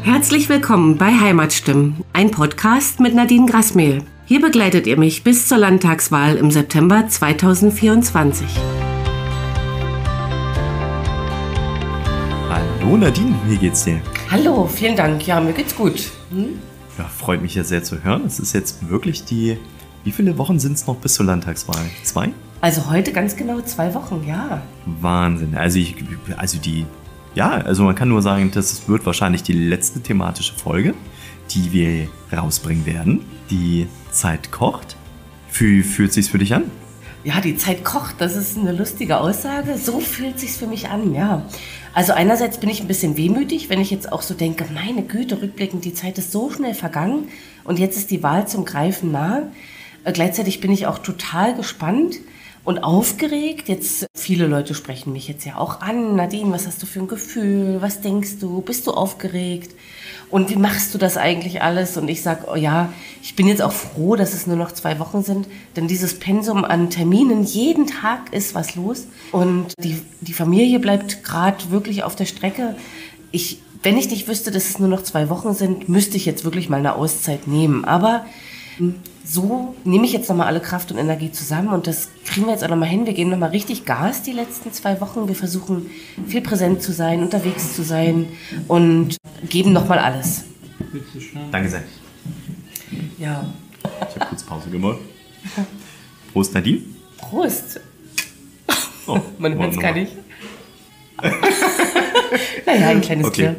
Herzlich willkommen bei Heimatstimmen, ein Podcast mit Nadine Grasmehl. Hier begleitet ihr mich bis zur Landtagswahl im September 2024. Hallo Nadine, wie geht's dir? Hallo, vielen Dank. Ja, mir geht's gut. Ja, freut mich ja sehr zu hören. Es ist jetzt wirklich wie viele Wochen sind es noch bis zur Landtagswahl? 2? Also heute ganz genau 2 Wochen, ja. Wahnsinn. Also man kann nur sagen, das wird wahrscheinlich die letzte thematische Folge, die wir rausbringen werden. Die Zeit kocht. Fühlt sich's für dich an? Ja, die Zeit kocht, das ist eine lustige Aussage. So fühlt sich's für mich an, ja. Also einerseits bin ich ein bisschen wehmütig, wenn ich jetzt auch so denke, meine Güte, rückblickend, die Zeit ist so schnell vergangen und jetzt ist die Wahl zum Greifen nahe. Gleichzeitig bin ich auch total gespannt und aufgeregt. Jetzt, viele Leute sprechen mich jetzt ja auch an. Nadine, was hast du für ein Gefühl? Was denkst du? Bist du aufgeregt? Und wie machst du das eigentlich alles? Und ich sage, oh ja, ich bin jetzt auch froh, dass es nur noch 2 Wochen sind, denn dieses Pensum an Terminen, jeden Tag ist was los. Und die Familie bleibt gerade wirklich auf der Strecke. Wenn ich nicht wüsste, dass es nur noch 2 Wochen sind, müsste ich jetzt wirklich mal eine Auszeit nehmen. Aber so nehme ich jetzt nochmal alle Kraft und Energie zusammen und das kriegen wir jetzt auch nochmal hin. Wir geben nochmal richtig Gas die letzten 2 Wochen. Wir versuchen viel präsent zu sein, unterwegs zu sein und geben nochmal alles. Danke sehr. Ja. Ich habe kurz Pause gemacht. Prost Nadine. Prost. Oh, man hört es gar nicht. Naja, ein kleines Tier.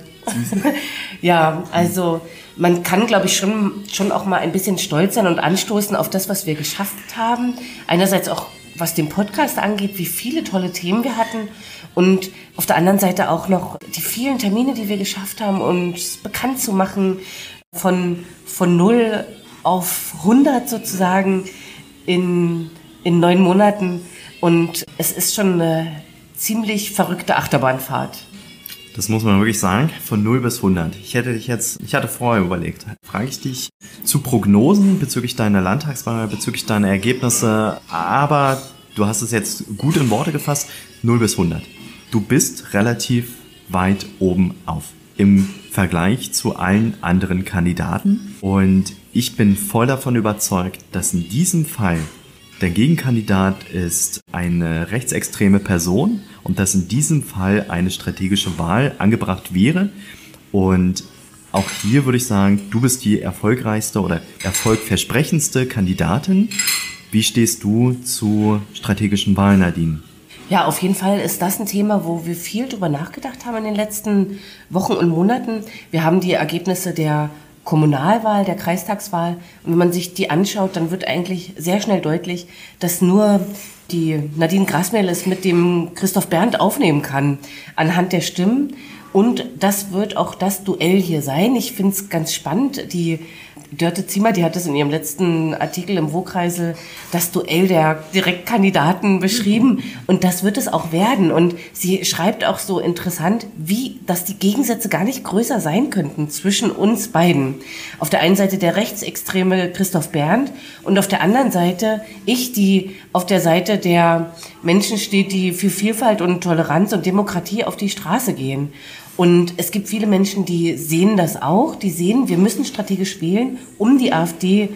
Ja, also man kann, glaube ich, schon auch mal ein bisschen stolz sein und anstoßen auf das, was wir geschafft haben. Einerseits auch, was den Podcast angeht, wie viele tolle Themen wir hatten. Und auf der anderen Seite auch noch die vielen Termine, die wir geschafft haben, uns bekannt zu machen von 0 auf 100 sozusagen in 9 Monaten. Und es ist schon eine ziemlich verrückte Achterbahnfahrt. Das muss man wirklich sagen, von 0 bis 100. Ich hatte vorher überlegt, frage ich dich zu Prognosen bezüglich deiner Landtagswahl, bezüglich deiner Ergebnisse, aber du hast es jetzt gut in Worte gefasst, 0 bis 100. Du bist relativ weit oben auf im Vergleich zu allen anderen Kandidaten und ich bin voll davon überzeugt, dass in diesem Fall der Gegenkandidat ist eine rechtsextreme Person und dass in diesem Fall eine strategische Wahl angebracht wäre. Und auch hier würde ich sagen, du bist die erfolgreichste oder erfolgversprechendste Kandidatin. Wie stehst du zu strategischen Wahlen, Nadine? Ja, auf jeden Fall ist das ein Thema, wo wir viel drüber nachgedacht haben in den letzten Wochen und Monaten. Wir haben die Ergebnisse der Kommunalwahl, der Kreistagswahl. Und wenn man sich die anschaut, dann wird eigentlich sehr schnell deutlich, dass nur die Nadine Grasmehl es mit dem Christoph Berndt aufnehmen kann anhand der Stimmen. Und das wird auch das Duell hier sein. Ich finde es ganz spannend. Die Dörte Ziemer, die hat es in ihrem letzten Artikel im WO-Kreisel, das Duell der Direktkandidaten beschrieben. Und das wird es auch werden. Und sie schreibt auch so interessant, dass die Gegensätze gar nicht größer sein könnten zwischen uns beiden. Auf der einen Seite der rechtsextreme Christoph Berndt und auf der anderen Seite ich, die auf der Seite der Menschen steht, die für Vielfalt und Toleranz und Demokratie auf die Straße gehen. Und es gibt viele Menschen, die sehen das auch. Die sehen, wir müssen strategisch wählen, um die AfD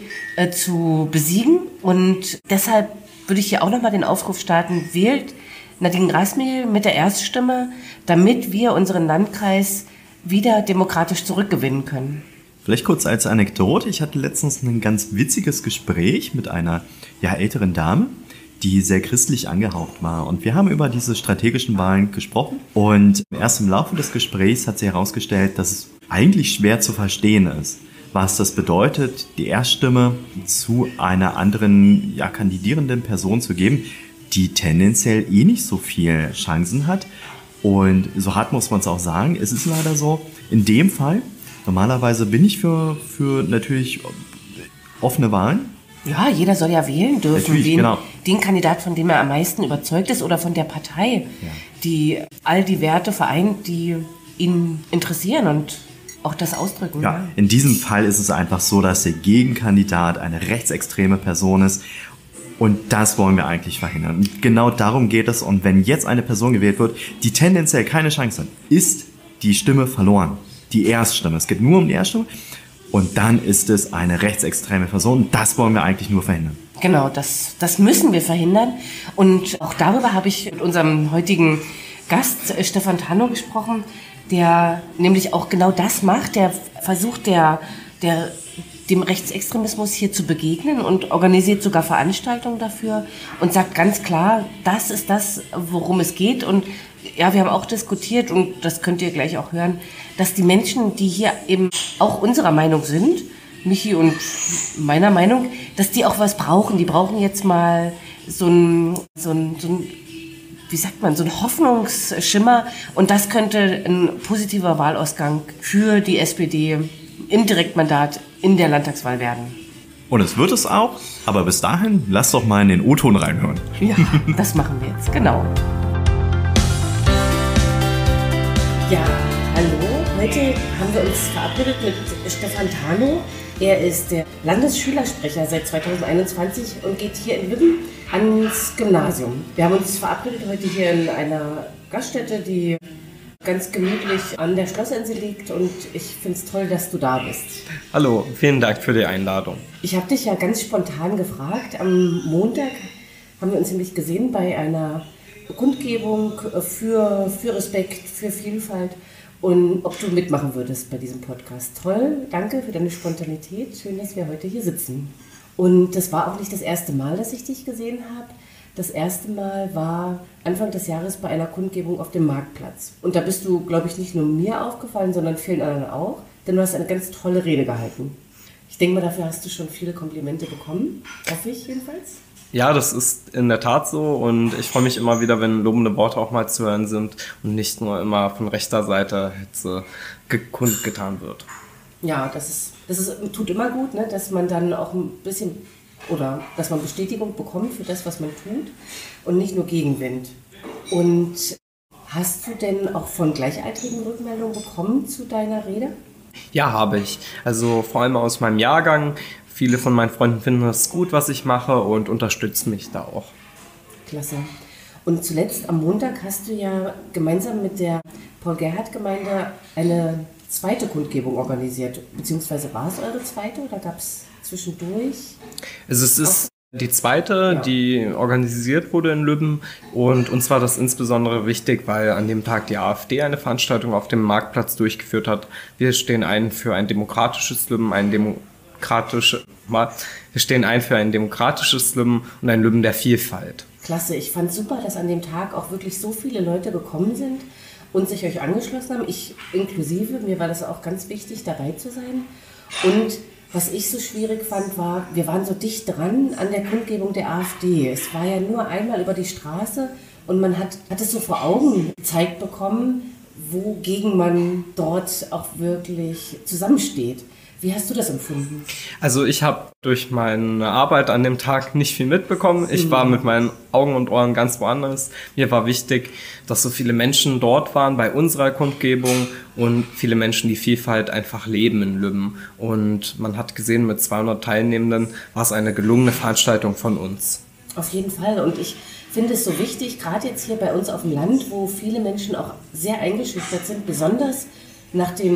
zu besiegen. Und deshalb würde ich hier auch nochmal den Aufruf starten, wählt Nadine Grasmehl mit der Erststimme, damit wir unseren Landkreis wieder demokratisch zurückgewinnen können. Vielleicht kurz als Anekdote. Ich hatte letztens ein ganz witziges Gespräch mit einer älteren Dame, die sehr christlich angehaucht war. Und wir haben über diese strategischen Wahlen gesprochen. Und erst im Laufe des Gesprächs hat sie herausgestellt, dass es eigentlich schwer zu verstehen ist, was das bedeutet, die Erststimme zu einer anderen kandidierenden Person zu geben, die tendenziell nicht so viel Chancen hat. Und so hart muss man es auch sagen. Es ist leider so, in dem Fall, normalerweise bin ich für natürlich offene Wahlen. Ja, jeder soll ja wählen dürfen, genau. Den Kandidat, von dem er am meisten überzeugt ist oder von der Partei, die all die Werte vereint, die ihn interessieren und auch das ausdrücken. Ja, in diesem Fall ist es einfach so, dass der Gegenkandidat eine rechtsextreme Person ist und das wollen wir eigentlich verhindern. Und genau darum geht es und wenn jetzt eine Person gewählt wird, die tendenziell keine Chance hat, ist die Stimme verloren. die Erststimme. Es geht nur um die Erststimme. Und dann ist es eine rechtsextreme Person. Das wollen wir eigentlich nur verhindern. Genau, das müssen wir verhindern. Und auch darüber habe ich mit unserem heutigen Gast Stefan Tano gesprochen, der nämlich auch genau das macht. Der versucht, dem Rechtsextremismus hier zu begegnen und organisiert sogar Veranstaltungen dafür und sagt ganz klar, das ist das, worum es geht. Und ja, wir haben auch diskutiert, und das könnt ihr gleich auch hören, dass die Menschen, die hier eben auch unserer Meinung sind, Michi und meiner Meinung, dass die auch was brauchen. Die brauchen jetzt mal so ein wie sagt man, so ein Hoffnungsschimmer, und das könnte ein positiver Wahlausgang für die SPD im Direktmandat in der Landtagswahl werden. Und es wird es auch, aber bis dahin, lass doch mal in den O-Ton reinhören. Ja, das machen wir jetzt, genau. Ja, hallo. Heute haben wir uns verabredet mit Stefan Tano. Er ist der Landesschülersprecher seit 2021 und geht hier in Lübben ans Gymnasium. Wir haben uns verabredet heute hier in einer Gaststätte, die ganz gemütlich an der Schlossinsel liegt, und ich finde es toll, dass du da bist. Hallo, vielen Dank für die Einladung. Ich habe dich ja ganz spontan gefragt. Am Montag haben wir uns nämlich gesehen bei einer Kundgebung für Respekt, für Vielfalt, und ob du mitmachen würdest bei diesem Podcast. Toll, danke für deine Spontanität. Schön, dass wir heute hier sitzen. Und das war auch nicht das erste Mal, dass ich dich gesehen habe. Das erste Mal war Anfang des Jahres bei einer Kundgebung auf dem Marktplatz. Und da bist du, glaube ich, nicht nur mir aufgefallen, sondern vielen anderen auch, denn du hast eine ganz tolle Rede gehalten. Ich denke mal, dafür hast du schon viele Komplimente bekommen, hoffe ich jedenfalls. Ja, das ist in der Tat so, und ich freue mich immer wieder, wenn lobende Worte auch mal zu hören sind und nicht nur immer von rechter Seite Hetze kundgetan wird. Ja, das tut immer gut, ne, dass man dann auch ein bisschen, oder dass man Bestätigung bekommt für das, was man tut, und nicht nur Gegenwind. Und hast du denn auch von Gleichaltrigen Rückmeldungen bekommen zu deiner Rede? Ja, habe ich. Also vor allem aus meinem Jahrgang. Viele von meinen Freunden finden es gut, was ich mache, und unterstützen mich da auch. Klasse. Und zuletzt am Montag hast du ja gemeinsam mit der Paul-Gerhardt-Gemeinde eine zweite Kundgebung organisiert. Beziehungsweise war es eure zweite oder gab es zwischendurch? Es ist die zweite, die organisiert wurde in Lübben, und uns war das insbesondere wichtig, weil an dem Tag die AfD eine Veranstaltung auf dem Marktplatz durchgeführt hat. Wir stehen ein für ein demokratisches Lübben, wir stehen ein für ein demokratisches Lübben und ein Lübben der Vielfalt. Klasse, ich fand super, dass an dem Tag auch wirklich so viele Leute gekommen sind und sich euch angeschlossen haben. Ich inklusive, mir war das auch ganz wichtig, dabei zu sein. Und was ich so schwierig fand, war, wir waren so dicht dran an der Kundgebung der AfD. Es war ja nur einmal über die Straße, und man hat es so vor Augen gezeigt bekommen, wogegen man dort auch wirklich zusammensteht. Wie hast du das empfunden? Also ich habe durch meine Arbeit an dem Tag nicht viel mitbekommen. Ich war mit meinen Augen und Ohren ganz woanders. Mir war wichtig, dass so viele Menschen dort waren bei unserer Kundgebung und viele Menschen die Vielfalt einfach leben in Lübben. Und man hat gesehen, mit 200 Teilnehmenden war es eine gelungene Veranstaltung von uns. Auf jeden Fall. Und ich finde es so wichtig, gerade jetzt hier bei uns auf dem Land, wo viele Menschen auch sehr eingeschüchtert sind, besonders nach den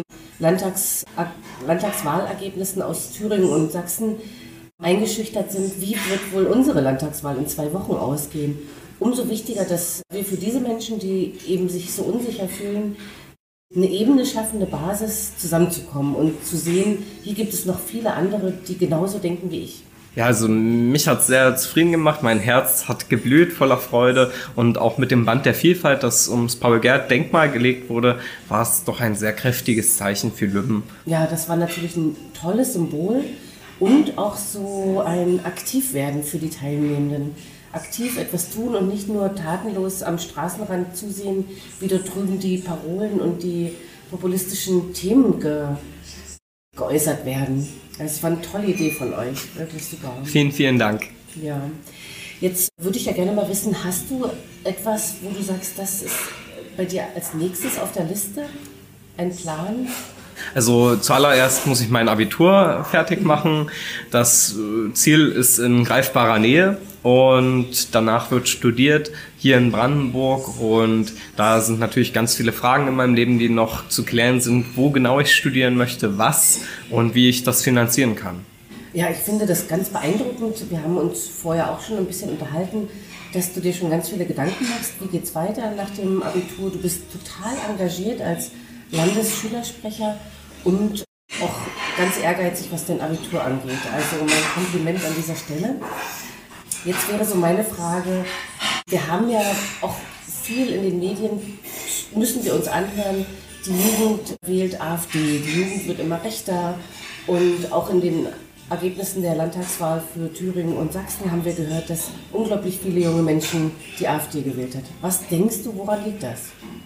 Landtagswahlergebnissen aus Thüringen und Sachsen eingeschüchtert sind, wie wird wohl unsere Landtagswahl in 2 Wochen ausgehen. Umso wichtiger, dass wir für diese Menschen, die eben sich so unsicher fühlen, eine Ebene schaffen, eine Basis zusammenzukommen und zu sehen, hier gibt es noch viele andere, die genauso denken wie ich. Ja, also mich hat es sehr zufrieden gemacht. Mein Herz hat geblüht voller Freude, und auch mit dem Band der Vielfalt, das ums Paul-Gerhardt-Denkmal gelegt wurde, war es doch ein sehr kräftiges Zeichen für Lübben. Ja, das war natürlich ein tolles Symbol und auch so ein Aktivwerden für die Teilnehmenden. Aktiv etwas tun und nicht nur tatenlos am Straßenrand zusehen, wie dort drüben die Parolen und die populistischen Themen geäußert werden. Das war eine tolle Idee von euch, wirklich super. Vielen, vielen Dank. Ja, jetzt würde ich ja gerne mal wissen, hast du etwas, wo du sagst, das ist bei dir als nächstes auf der Liste, ein Plan? Also zuallererst muss ich mein Abitur fertig machen. Das Ziel ist in greifbarer Nähe, und danach wird studiert hier in Brandenburg und da sind natürlich ganz viele Fragen in meinem Leben, die noch zu klären sind, wo genau ich studieren möchte, was und wie ich das finanzieren kann. Ja, ich finde das ganz beeindruckend. Wir haben uns vorher auch schon ein bisschen unterhalten, dass du dir schon ganz viele Gedanken machst, wie geht's weiter nach dem Abitur. Du bist total engagiert als Landesschülersprecher und auch ganz ehrgeizig, was dein Abitur angeht. Also mein Kompliment an dieser Stelle. Jetzt wäre so meine Frage, wir haben ja auch viel in den Medien, müssen wir uns anhören, die Jugend wählt AfD, die Jugend wird immer rechter und auch in den Ergebnissen der Landtagswahl für Thüringen und Sachsen haben wir gehört, dass unglaublich viele junge Menschen die AfD gewählt hat. Was denkst du, woran liegt das?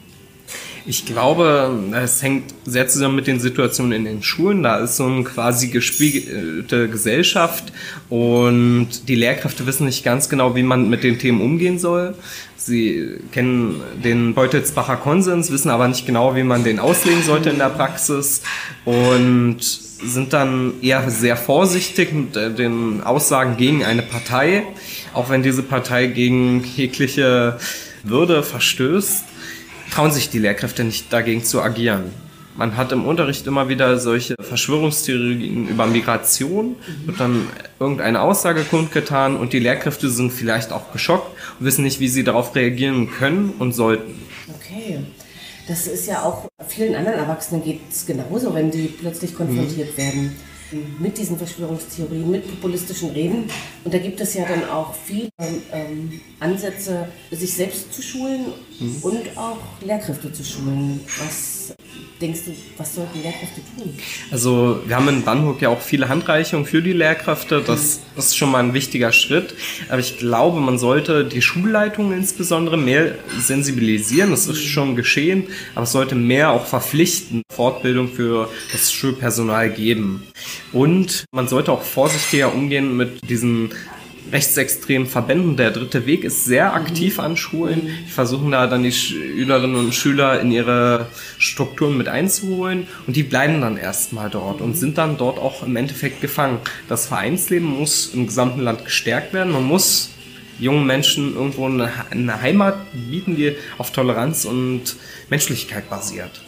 Ich glaube, es hängt sehr zusammen mit den Situationen in den Schulen. Da ist so eine quasi gespiegelte Gesellschaft und die Lehrkräfte wissen nicht ganz genau, wie man mit den Themen umgehen soll. Sie kennen den Beutelsbacher Konsens, wissen aber nicht genau, wie man den auslegen sollte in der Praxis und sind dann eher sehr vorsichtig mit den Aussagen gegen eine Partei, auch wenn diese Partei gegen jegliche Würde verstößt. Trauen sich die Lehrkräfte nicht, dagegen zu agieren. Man hat im Unterricht immer wieder solche Verschwörungstheorien über Migration, wird dann irgendeine Aussage kundgetan und die Lehrkräfte sind vielleicht auch geschockt und wissen nicht, wie sie darauf reagieren können und sollten. Okay, das ist ja auch vielen anderen Erwachsenen geht es genauso, wenn die plötzlich konfrontiert werden mit diesen Verschwörungstheorien, mit populistischen Reden. Und da gibt es ja dann auch viele Ansätze, sich selbst zu schulen und auch Lehrkräfte zu schulen. Was denkst du, was sollten Lehrkräfte tun? Also wir haben in Brandenburg ja auch viele Handreichungen für die Lehrkräfte. Das ist schon mal ein wichtiger Schritt. Aber ich glaube, man sollte die Schulleitungen insbesondere mehr sensibilisieren. Das ist schon geschehen. Aber es sollte mehr auch verpflichtende Fortbildung für das Schulpersonal geben. Und man sollte auch vorsichtiger umgehen mit diesen rechtsextremen Verbänden. Der Dritte Weg ist sehr aktiv an Schulen. Die versuchen da dann die Schülerinnen und Schüler in ihre Strukturen mit einzuholen und die bleiben dann erstmal dort und sind dann dort auch im Endeffekt gefangen. Das Vereinsleben muss im gesamten Land gestärkt werden. Man muss jungen Menschen irgendwo eine Heimat bieten, die auf Toleranz und Menschlichkeit basiert.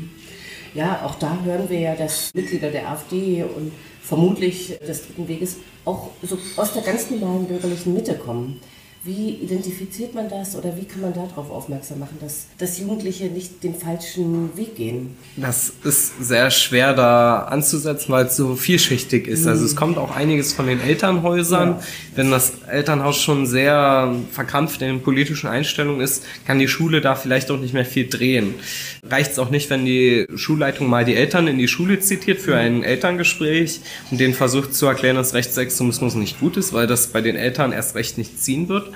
Ja, auch da hören wir ja, dass Mitglieder der AfD und vermutlich des Dritten Weges auch so aus der ganz normalen bürgerlichen Mitte kommen. Wie identifiziert man das oder wie kann man darauf aufmerksam machen, dass Jugendliche nicht den falschen Weg gehen? Das ist sehr schwer da anzusetzen, weil es so vielschichtig ist. Also es kommt auch einiges von den Elternhäusern. Ja. Wenn das Elternhaus schon sehr verkrampft in den politischen Einstellungen ist, kann die Schule da vielleicht auch nicht mehr viel drehen. Reicht es auch nicht, wenn die Schulleitung mal die Eltern in die Schule zitiert für ein Elterngespräch und denen versucht zu erklären, dass Rechtsextremismus nicht gut ist, weil das bei den Eltern erst recht nicht ziehen wird.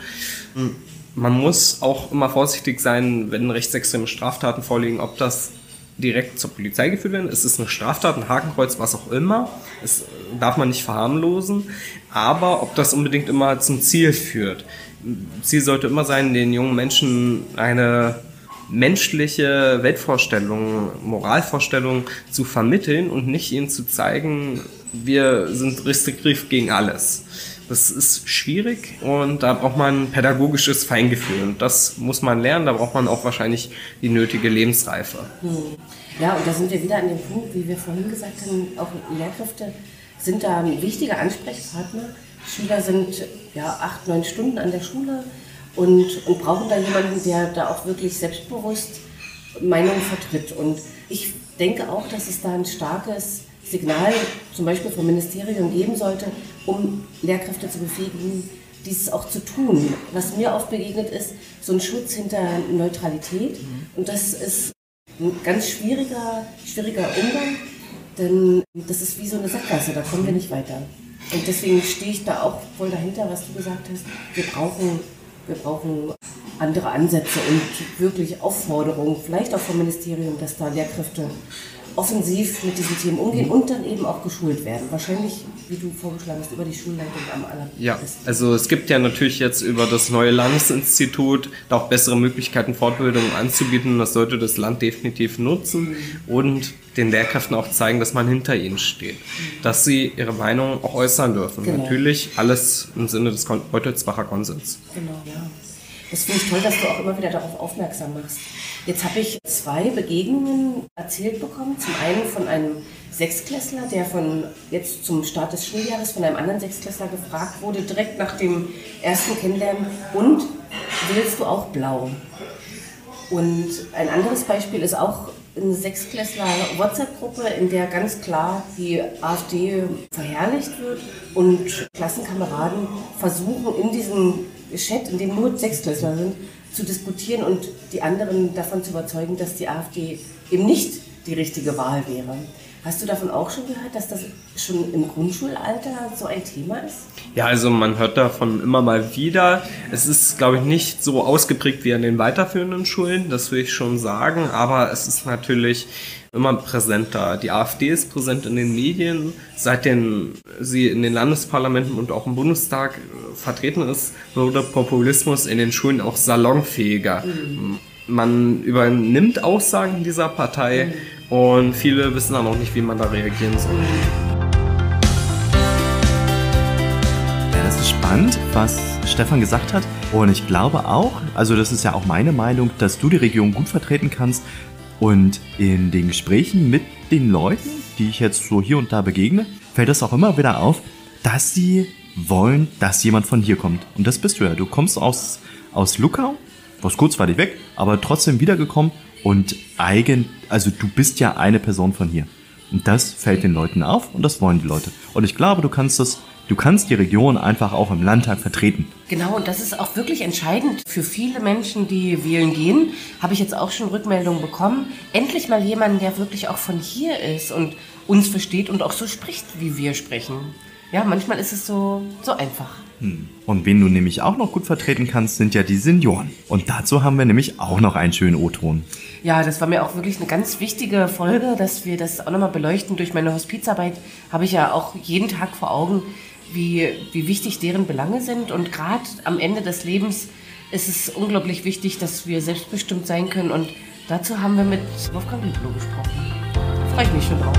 Man muss auch immer vorsichtig sein, wenn rechtsextreme Straftaten vorliegen, ob das direkt zur Polizei geführt werden. Es ist eine Straftat, ein Hakenkreuz, was auch immer. Es darf man nicht verharmlosen. Aber ob das unbedingt immer zum Ziel führt. Ziel sollte immer sein, den jungen Menschen eine menschliche Weltvorstellung, Moralvorstellung zu vermitteln und nicht ihnen zu zeigen, wir sind restriktiv gegen alles. Das ist schwierig und da braucht man pädagogisches Feingefühl und das muss man lernen, da braucht man auch wahrscheinlich die nötige Lebensreife. Ja, und da sind wir wieder an dem Punkt, wie wir vorhin gesagt haben, auch Lehrkräfte sind da ein wichtiger Ansprechpartner. Schüler sind ja 8-9 Stunden an der Schule und brauchen da jemanden, der da auch wirklich selbstbewusst Meinungen vertritt. Und ich denke auch, dass es da ein starkes Signal zum Beispiel vom Ministerium geben sollte, um Lehrkräfte zu befähigen, dieses auch zu tun. Was mir oft begegnet ist, so ein Schutz hinter Neutralität. Und das ist ein ganz schwieriger Umgang, denn das ist wie so eine Sackgasse, da kommen wir nicht weiter. Und deswegen stehe ich da auch voll dahinter, was du gesagt hast. Wir brauchen andere Ansätze und wirklich Aufforderungen, vielleicht auch vom Ministerium, dass da Lehrkräfte offensiv mit diesen Themen umgehen und dann eben auch geschult werden. Wahrscheinlich, wie du vorgeschlagen hast, über die Schulleitung am allerbesten. Ja, also es gibt ja natürlich jetzt über das neue Landesinstitut da auch bessere Möglichkeiten, Fortbildungen anzubieten. Das sollte das Land definitiv nutzen und den Lehrkräften auch zeigen, dass man hinter ihnen steht. Dass sie ihre Meinung auch äußern dürfen. Genau. Natürlich alles im Sinne des Beutelsbacher Konsens. Genau, ja. Das finde ich toll, dass du auch immer wieder darauf aufmerksam machst. Jetzt habe ich 2 Begegnungen erzählt bekommen. Zum einen von einem Sechstklässler, der jetzt zum Start des Schuljahres von einem anderen Sechstklässler gefragt wurde, direkt nach dem ersten Kennenlernen, und willst du auch blau? Und ein anderes Beispiel ist auch eine Sechstklässler-WhatsApp-Gruppe, in der ganz klar die AfD verherrlicht wird und Klassenkameraden versuchen, in diesem Chat, in dem nur Sechstklässler sind, zu diskutieren und die anderen davon zu überzeugen, dass die AfD eben nicht die richtige Wahl wäre. Hast du davon auch schon gehört, dass das schon im Grundschulalter so ein Thema ist? Ja, also man hört davon immer mal wieder. Es ist, glaube ich, nicht so ausgeprägt wie an den weiterführenden Schulen, das will ich schon sagen, aber es ist natürlich immer präsenter. Die AfD ist präsent in den Medien, seitdem sie in den Landesparlamenten und auch im Bundestag vertreten ist, wurde Populismus in den Schulen auch salonfähiger. Man übernimmt Aussagen dieser Partei und viele wissen dann auch nicht, wie man da reagieren soll. Ja, das ist spannend, was Stefan gesagt hat. Und ich glaube auch, also das ist ja auch meine Meinung, dass du die Region gut vertreten kannst. Und in den Gesprächen mit den Leuten, die ich jetzt so hier und da begegne, fällt das auch immer wieder auf, dass sie wollen, dass jemand von hier kommt. Und das bist du ja. Du kommst aus Luckau, warst kurzweilig weg, aber trotzdem wiedergekommen. Und also du bist ja eine Person von hier. Und das fällt den Leuten auf und das wollen die Leute. Und ich glaube, du kannst die Region einfach auch im Landtag vertreten. Genau, und das ist auch wirklich entscheidend für viele Menschen, die wählen gehen. Habe ich jetzt auch schon Rückmeldungen bekommen. Endlich mal jemanden, der wirklich auch von hier ist und uns versteht und auch so spricht, wie wir sprechen. Ja, manchmal ist es so einfach. Und wen du nämlich auch noch gut vertreten kannst, sind ja die Senioren. Und dazu haben wir nämlich auch noch einen schönen O-Ton. Ja, das war mir auch wirklich eine ganz wichtige Folge, dass wir das auch nochmal beleuchten. Durch meine Hospizarbeit habe ich ja auch jeden Tag vor Augen, wie wichtig deren Belange sind. Und gerade am Ende des Lebens ist es unglaublich wichtig, dass wir selbstbestimmt sein können. Und dazu haben wir mit Wolfgang Lüblow gesprochen. Da freue ich mich schon drauf.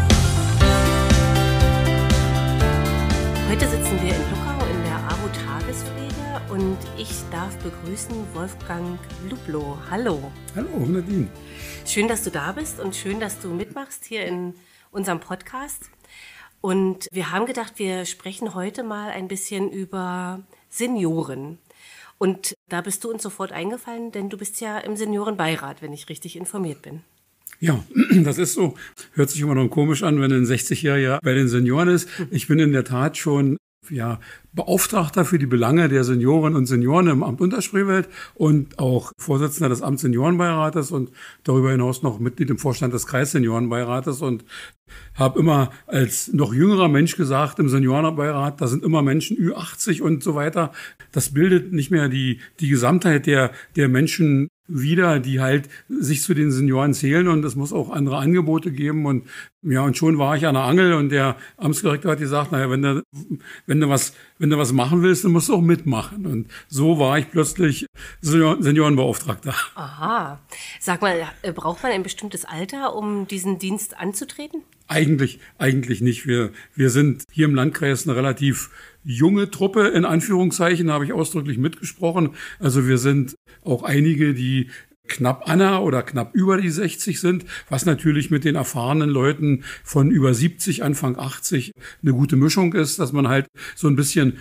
Heute sitzen wir in Luckau in der AWO Tagespflege und ich darf begrüßen Wolfgang Lüblow. Hallo. Hallo, Nadine. Schön, dass du da bist und schön, dass du mitmachst hier in unserem Podcast. Und wir haben gedacht, wir sprechen heute mal ein bisschen über Senioren. Und da bist du uns sofort eingefallen, denn du bist ja im Seniorenbeirat, wenn ich richtig informiert bin. Ja, das ist so. Hört sich immer noch komisch an, wenn ein 60-Jähriger bei den Senioren ist. Ich bin in der Tat schon Beauftragter für die Belange der Senioren und Senioren im Amt Unterspreewald und auch Vorsitzender des Amtsseniorenbeirates und darüber hinaus noch Mitglied im Vorstand des Kreisseniorenbeirates und habe immer als noch jüngerer Mensch gesagt, im Seniorenbeirat, da sind immer Menschen Ü80 und so weiter. Das bildet nicht mehr die Gesamtheit der Menschen wieder, die halt sich zu den Senioren zählen und es muss auch andere Angebote geben und schon war ich an der Angel und der Amtsdirektor hat gesagt, naja, wenn du was machen willst, dann musst du auch mitmachen und so war ich plötzlich Seniorenbeauftragter. Aha. Sag mal, braucht man ein bestimmtes Alter, um diesen Dienst anzutreten? Eigentlich nicht. Wir sind hier im Landkreis eine relativ junge Truppe, in Anführungszeichen, habe ich ausdrücklich mitgesprochen. Also wir sind auch einige, die knapp oder knapp über die 60 sind, was natürlich mit den erfahrenen Leuten von über 70, Anfang 80 eine gute Mischung ist, dass man halt so ein bisschen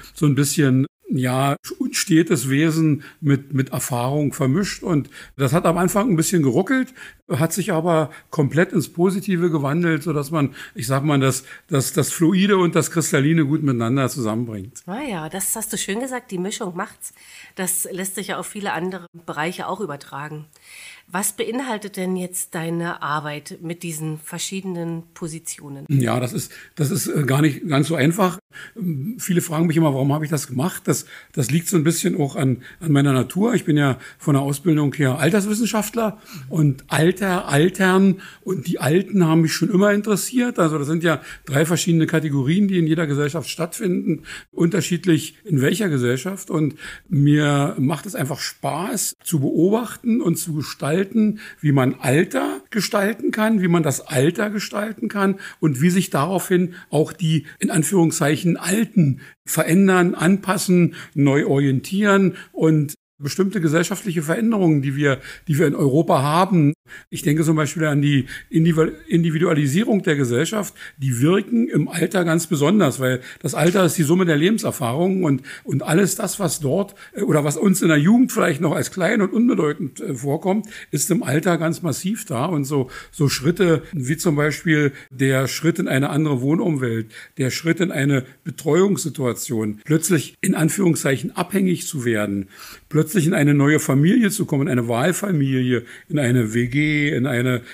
unstetes Wesen mit Erfahrung vermischt. Und das hat am Anfang ein bisschen geruckelt, hat sich aber komplett ins Positive gewandelt, sodass man, ich sag mal, das Fluide und das Kristalline gut miteinander zusammenbringt. Ah ja, das hast du schön gesagt, die Mischung macht's. Das lässt sich ja auf viele andere Bereiche auch übertragen. Was beinhaltet denn jetzt deine Arbeit mit diesen verschiedenen Positionen? Ja, das ist gar nicht ganz so einfach. Viele fragen mich immer, warum habe ich das gemacht? das liegt so ein bisschen auch an meiner Natur. Ich bin ja von der Ausbildung her Alterswissenschaftler und Altern und die Alten haben mich schon immer interessiert. Also das sind ja 3 verschiedene Kategorien, die in jeder Gesellschaft stattfinden, unterschiedlich in welcher Gesellschaft. Und mir macht es einfach Spaß zu beobachten und zu gestalten, wie man Alter gestalten kann, wie man das Alter gestalten kann und wie sich daraufhin auch die in Anführungszeichen Alten verändern, anpassen, neu orientieren und bestimmte gesellschaftliche Veränderungen, die wir in Europa haben. Ich denke zum Beispiel an die Individualisierung der Gesellschaft, die wirken im Alter ganz besonders, weil das Alter ist die Summe der Lebenserfahrungen und alles das, was dort oder was uns in der Jugend vielleicht noch als klein und unbedeutend vorkommt, ist im Alter ganz massiv da. Und so Schritte wie zum Beispiel der Schritt in eine andere Wohnumwelt, der Schritt in eine Betreuungssituation, plötzlich in Anführungszeichen abhängig zu werden, plötzlich in eine neue Familie zu kommen, in eine Wahlfamilie, in eine WG, in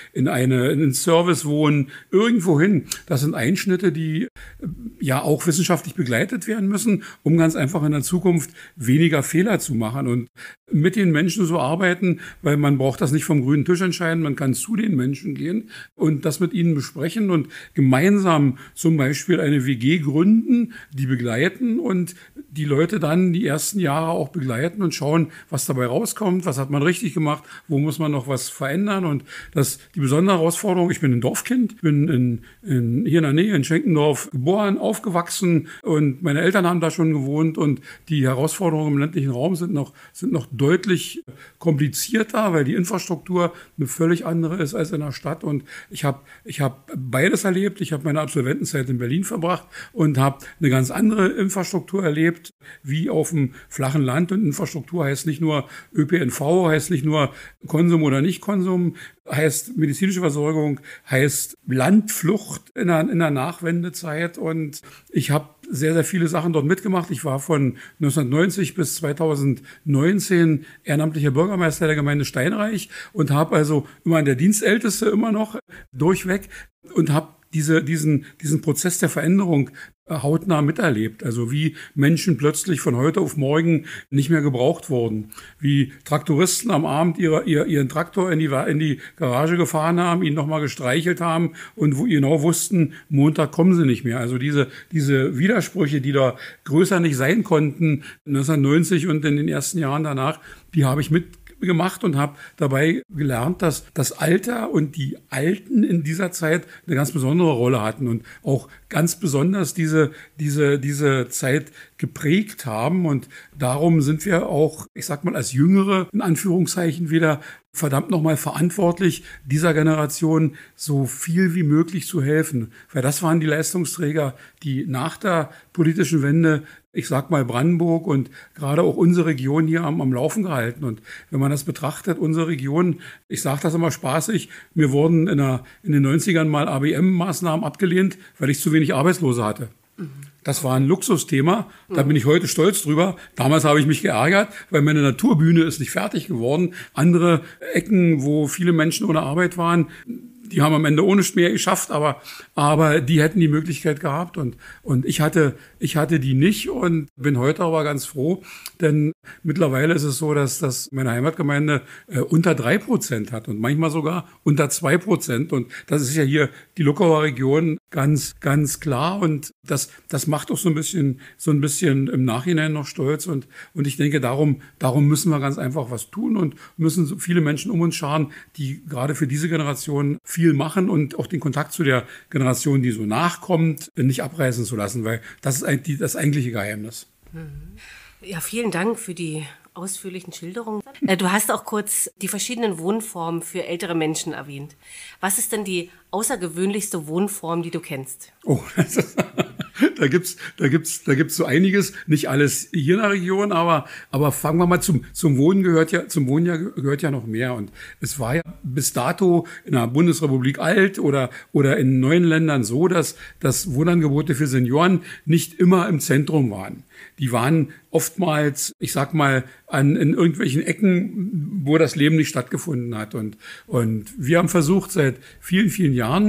ein Servicewohnen, irgendwohin. Das sind Einschnitte, die ja auch wissenschaftlich begleitet werden müssen, um ganz einfach in der Zukunft weniger Fehler zu machen und mit den Menschen so arbeiten, weil man braucht das nicht vom grünen Tisch entscheiden, man kann zu den Menschen gehen und das mit ihnen besprechen und gemeinsam zum Beispiel eine WG gründen, die begleiten und die Leute dann die ersten Jahre auch begleiten und schauen, was dabei rauskommt, was hat man richtig gemacht, wo muss man noch was verändern. Und das die besondere Herausforderung, ich bin ein Dorfkind, bin hier in der Nähe in Schenkendorf geboren, aufgewachsen und meine Eltern haben da schon gewohnt und die Herausforderungen im ländlichen Raum sind noch deutlich komplizierter, weil die Infrastruktur eine völlig andere ist als in der Stadt. Und ich habe beides erlebt. Ich habe meine Absolventenzeit in Berlin verbracht und habe eine ganz andere Infrastruktur erlebt, wie auf dem flachen Land. Und Infrastruktur heißt nicht nur ÖPNV, heißt nicht nur Konsum oder Nicht-Konsum, heißt medizinische Versorgung, heißt Landflucht in der Nachwendezeit. Und ich habe sehr, sehr viele Sachen dort mitgemacht. Ich war von 1990 bis 2019 ehrenamtlicher Bürgermeister der Gemeinde Steinreich und habe also immer der Dienstälteste immer noch durchweg und habe diesen Prozess der Veränderung hautnah miterlebt. Also wie Menschen plötzlich von heute auf morgen nicht mehr gebraucht wurden. Wie Traktoristen am Abend ihren Traktor in die Garage gefahren haben, ihn nochmal gestreichelt haben und wo genau wussten, Montag kommen sie nicht mehr. Also diese Widersprüche, die da größer nicht sein konnten, 1990 und in den ersten Jahren danach, die habe ich mitgemacht und habe dabei gelernt, dass das Alter und die Alten in dieser Zeit eine ganz besondere Rolle hatten und auch ganz besonders diese Zeit geprägt haben. Und darum sind wir auch, ich sag mal, als Jüngere, in Anführungszeichen, wieder verdammt nochmal verantwortlich, dieser Generation so viel wie möglich zu helfen. Weil das waren die Leistungsträger, die nach der politischen Wende, ich sag mal, Brandenburg und gerade auch unsere Region hier am Laufen gehalten. Und wenn man das betrachtet, unsere Region, ich sage das immer spaßig, mir wurden in den 90ern mal ABM-Maßnahmen abgelehnt, weil ich zu wenig Arbeitslose hatte. Das war ein Luxusthema, da bin ich heute stolz drüber. Damals habe ich mich geärgert, weil meine Naturbühne ist nicht fertig geworden. Andere Ecken, wo viele Menschen ohne Arbeit waren, die haben am Ende ohne mehr geschafft, aber die hätten die Möglichkeit gehabt und ich hatte die nicht und bin heute aber ganz froh, denn mittlerweile ist es so, dass meine Heimatgemeinde unter 3% hat und manchmal sogar unter 2% und das ist ja hier die Luckauer Region ganz, ganz klar und das macht auch so ein bisschen im Nachhinein noch stolz und ich denke, darum müssen wir ganz einfach was tun und müssen so viele Menschen um uns scharen, die gerade für diese Generation viel machen und auch den Kontakt zu der Generation, die so nachkommt, nicht abreißen zu lassen, weil das ist eigentlich das eigentliche Geheimnis. Ja, vielen Dank für die ausführlichen Schilderungen. Du hast auch kurz die verschiedenen Wohnformen für ältere Menschen erwähnt. Was ist denn die außergewöhnlichste Wohnform, die du kennst? Oh, da gibt's so einiges, nicht alles hier in der Region, aber fangen wir mal zum Wohnen gehört ja noch mehr und es war ja bis dato in der Bundesrepublik alt oder in neuen Ländern so, dass Wohnangebote für Senioren nicht immer im Zentrum waren. Die waren oftmals, ich sag mal, in irgendwelchen Ecken, wo das Leben nicht stattgefunden hat. Und wir haben versucht, seit vielen, vielen Jahren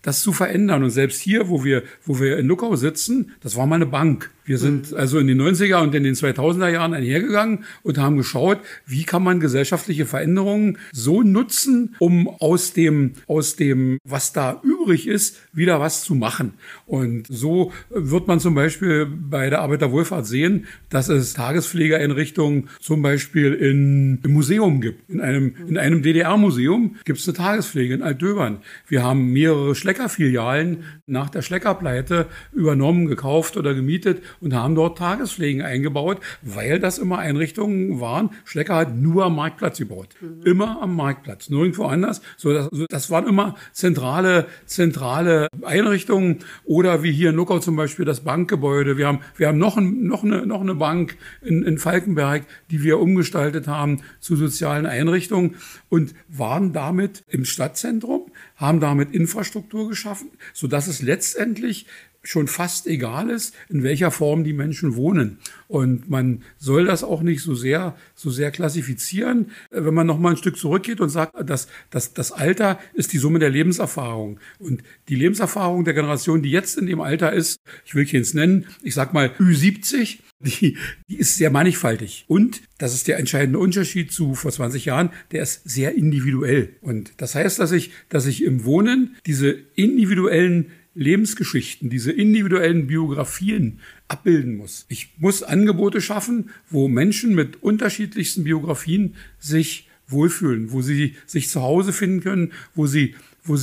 das zu verändern. Und selbst hier, wo wir in Luckau sitzen, das war mal eine Bank. Wir sind also in den 90er und in den 2000er Jahren einhergegangen und haben geschaut, wie kann man gesellschaftliche Veränderungen so nutzen, um aus dem, was da übrig ist, wieder was zu machen. Und so wird man zum Beispiel bei der Arbeiterwohlfahrt sehen, dass es Tagespflegeeinrichtungen zum Beispiel im Museum gibt. In einem DDR-Museum gibt es eine Tagespflege in Altdöbern. Wir haben mehrere Schlecker-Filialen nach der Schleckerpleite übernommen, gekauft oder gemietet und haben dort Tagespflegen eingebaut, weil das immer Einrichtungen waren. Schlecker hat nur am Marktplatz gebaut. Immer am Marktplatz, nirgendwo anders. Das waren immer zentrale Einrichtungen. Oder wie hier in Luckau zum Beispiel das Bankgebäude. Wir haben noch eine Bank in Falkenberg, die wir umgestaltet haben zu sozialen Einrichtungen und waren damit im Stadtzentrum, haben damit Infrastruktur geschaffen, sodass es letztendlich schon fast egal ist, in welcher Form die Menschen wohnen. Und man soll das auch nicht so sehr klassifizieren. Wenn man noch mal ein Stück zurückgeht und sagt, dass das Alter ist die Summe der Lebenserfahrung. Und die Lebenserfahrung der Generation, die jetzt in dem Alter ist, ich will keins nennen, ich sag mal Ü70, die ist sehr mannigfaltig. Und das ist der entscheidende Unterschied zu vor 20 Jahren, der ist sehr individuell. Und das heißt, dass ich im Wohnen diese individuellen Lebensgeschichten, diese individuellen Biografien abbilden muss. Ich muss Angebote schaffen, wo Menschen mit unterschiedlichsten Biografien sich wohlfühlen, wo sie sich zu Hause finden können, wo sie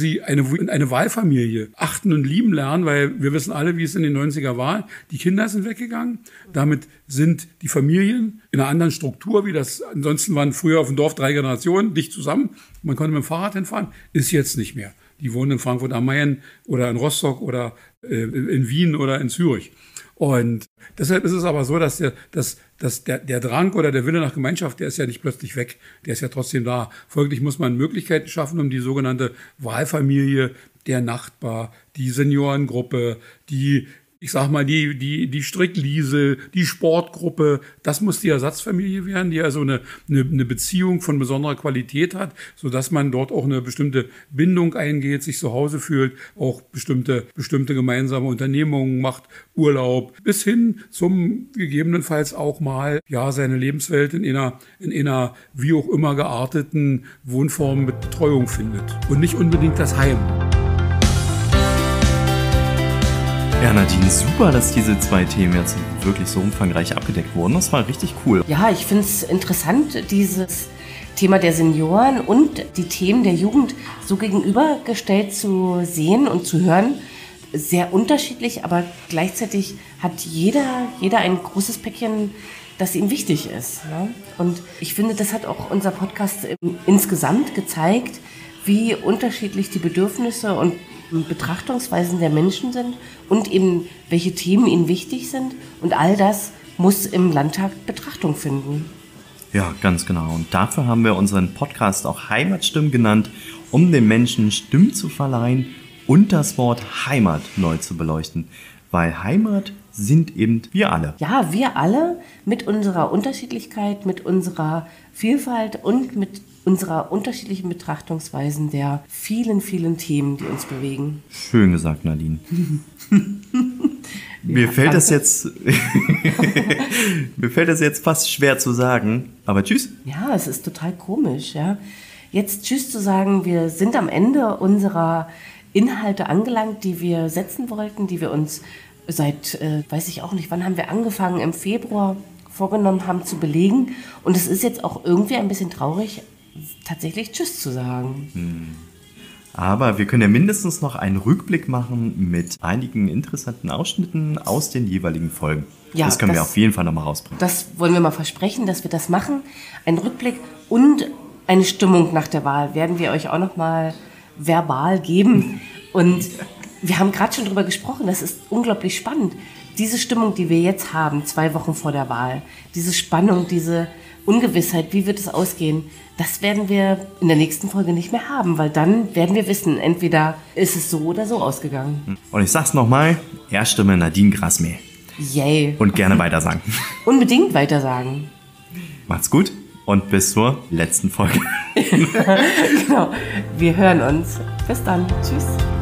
eine Wahlfamilie achten und lieben lernen, weil wir wissen alle, wie es in den 90er war. Die Kinder sind weggegangen. Damit sind die Familien in einer anderen Struktur, wie das ansonsten waren früher auf dem Dorf 3 Generationen dicht zusammen. Man konnte mit dem Fahrrad hinfahren. Ist jetzt nicht mehr. Die wohnen in Frankfurt am Main oder in Rostock oder in Wien oder in Zürich. Und deshalb ist es aber so, dass der Drang oder der Wille nach Gemeinschaft, der ist ja nicht plötzlich weg, der ist ja trotzdem da. Folglich muss man Möglichkeiten schaffen, um die sogenannte Wahlfamilie, der Nachbar, die Seniorengruppe, ich sag mal, die Strickliesel, die Sportgruppe, das muss die Ersatzfamilie werden, die also eine Beziehung von besonderer Qualität hat, sodass man dort auch eine bestimmte Bindung eingeht, sich zu Hause fühlt, auch bestimmte gemeinsame Unternehmungen macht, Urlaub, bis hin zum gegebenenfalls auch mal, ja, seine Lebenswelt in einer wie auch immer gearteten Wohnform mit Betreuung findet. Und nicht unbedingt das Heim. Ja, Nadine, super, dass diese 2 Themen jetzt wirklich so umfangreich abgedeckt wurden. Das war richtig cool. Ja, ich finde es interessant, dieses Thema der Senioren und die Themen der Jugend so gegenübergestellt zu sehen und zu hören. Sehr unterschiedlich, aber gleichzeitig hat jeder ein großes Päckchen, das ihm wichtig ist. Ne? Und ich finde, das hat auch unser Podcast insgesamt gezeigt, wie unterschiedlich die Bedürfnisse und Betrachtungsweisen der Menschen sind und eben welche Themen ihnen wichtig sind. Und all das muss im Landtag Betrachtung finden. Ja, ganz genau. Und dafür haben wir unseren Podcast auch Heimatstimmen genannt, um den Menschen Stimmen zu verleihen und das Wort Heimat neu zu beleuchten. Weil Heimat sind eben wir alle. Ja, wir alle mit unserer Unterschiedlichkeit, mit unserer Vielfalt und mit unserer unterschiedlichen Betrachtungsweisen der vielen, vielen Themen, die uns bewegen. Schön gesagt, Nadine. Mir fällt das jetzt fast schwer zu sagen, aber tschüss. Ja, es ist total komisch, ja. Jetzt tschüss zu sagen, wir sind am Ende unserer Inhalte angelangt, die wir setzen wollten, die wir uns seit, weiß ich auch nicht, wann haben wir angefangen, im Februar vorgenommen haben zu belegen. Und es ist jetzt auch irgendwie ein bisschen traurig, tatsächlich Tschüss zu sagen. Aber wir können ja mindestens noch einen Rückblick machen mit einigen interessanten Ausschnitten aus den jeweiligen Folgen. Ja, das können wir auf jeden Fall nochmal rausbringen. Das wollen wir mal versprechen, dass wir das machen. Ein Rückblick und eine Stimmung nach der Wahl werden wir euch auch nochmal verbal geben. Und wir haben gerade schon drüber gesprochen, das ist unglaublich spannend. Diese Stimmung, die wir jetzt haben, 2 Wochen vor der Wahl, diese Spannung, diese Ungewissheit, wie wird es ausgehen, das werden wir in der nächsten Folge nicht mehr haben, weil dann werden wir wissen, entweder ist es so oder so ausgegangen. Und ich sag's nochmal, Erststimme Nadine Grasmeh. Yay. Und gerne weitersagen. Unbedingt weitersagen. Macht's gut und bis zur letzten Folge. Genau, wir hören uns. Bis dann. Tschüss.